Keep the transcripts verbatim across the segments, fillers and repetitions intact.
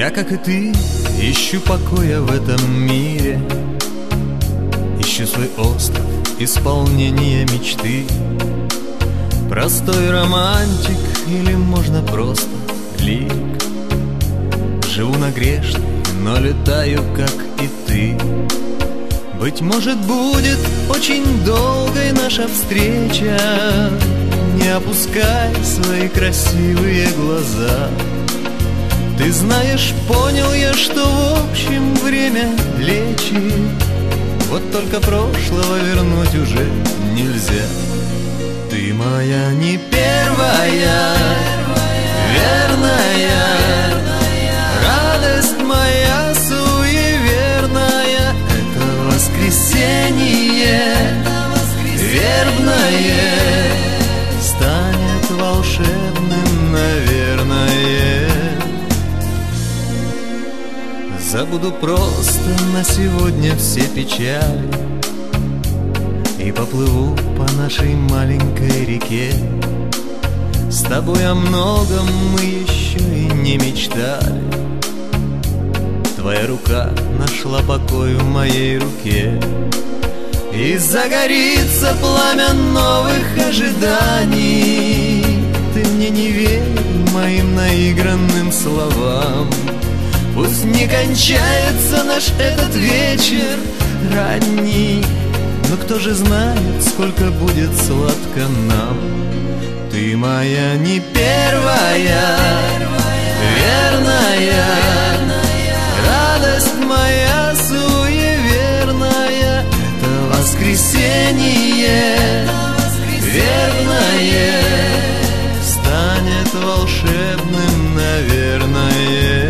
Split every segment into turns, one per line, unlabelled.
Я, как и ты, ищу покоя в этом мире, ищу свой остров исполнения мечты. Простой романтик или можно просто лирик. Живу на грешной, но летаю, как и ты. Быть может, будет очень долгой наша встреча. Не опускай свои красивые глаза. Ты знаешь, понял я, что в общем время лечит. Вот только прошлого вернуть уже нельзя. Ты моя не первая, верная, радость моя суеверная. Это воскресенье вербное станет волшебным, наверное. Забуду просто на сегодня все печали и поплыву по нашей маленькой реке. С тобой о многом мы еще и не мечтали. Твоя рука нашла покой в моей руке, и загорится пламя новых ожиданий. Ты мне не верь моим наигранным словам. Пусть не кончается наш этот вечер ранний, но кто же знает, сколько будет сладко нам. Ты моя не первая, верная, радость моя суеверная. Это воскресенье верное станет волшебным, наверное.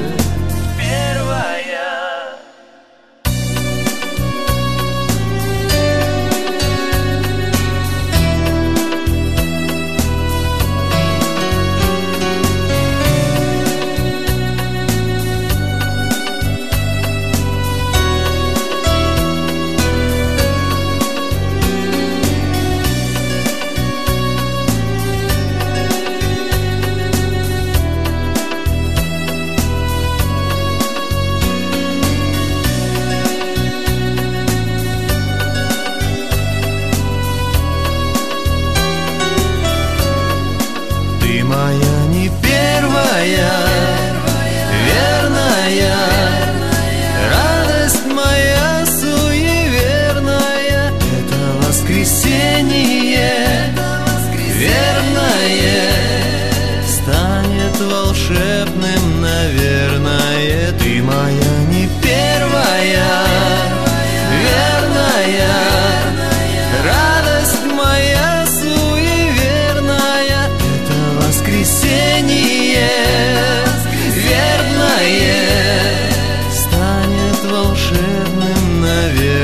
Ты моя не первая, верная, радость моя суеверная. Это воскресенье верное станет волшебным, наверное. Ты моя не первая, верная, радость моя суеверная. Это воскресенье верное станет волшебным, наверное.